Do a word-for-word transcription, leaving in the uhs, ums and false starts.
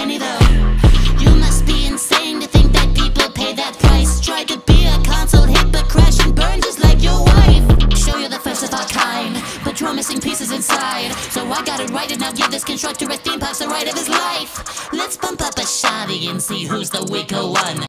penny though. You must be insane to think that people pay that price. Try to be a console hit but crash and burn just like your wife. Show you're the first of our kind, but you're missing pieces inside. So I gotta write it now, give this constructor a theme park's the right of his life. Let's bump up a shoddy and see who's the weaker one.